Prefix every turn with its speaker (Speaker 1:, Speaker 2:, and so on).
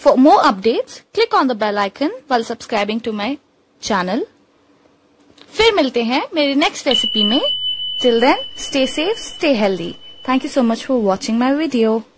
Speaker 1: For more updates, click on the bell icon while subscribing to my channel. फिर मिलते हैं मेरी next recipe में. Till then, stay safe, stay healthy. Thank you so much for watching my video.